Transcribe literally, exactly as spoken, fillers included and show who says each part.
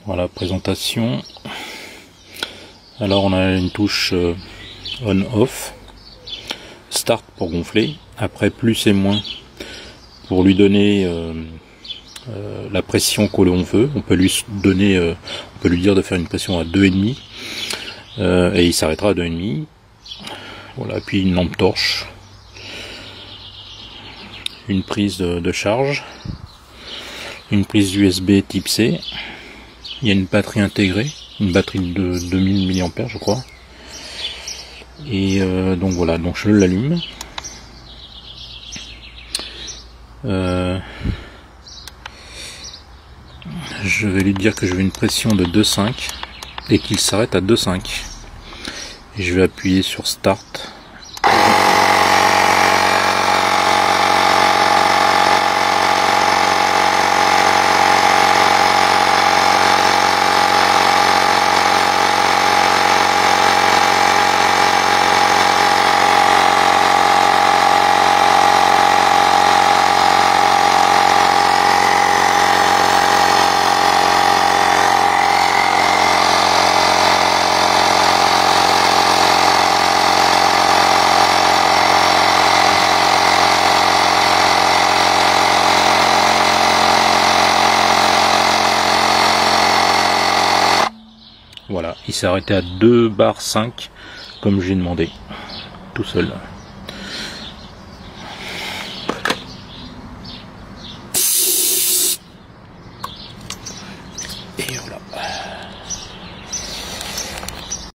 Speaker 1: Voilà, présentation. Alors on a une touche euh, on-off, start pour gonfler, après plus et moins pour lui donner euh, euh, la pression que l'on veut. On peut lui donner, euh, on peut lui dire de faire une pression à deux virgule cinq euh, et il s'arrêtera à deux virgule cinq. Voilà, puis une lampe torche, une prise de, de charge, une prise U S B type C. Il y a une batterie intégrée, une batterie de deux mille milliampères je crois. Et euh, donc voilà, donc je l'allume. Euh, je vais lui dire que je veux une pression de deux virgule cinq et qu'il s'arrête à deux virgule cinq. Et je vais appuyer sur Start. Voilà, il s'est arrêté à deux virgule cinq comme j'ai demandé, tout seul. Et voilà.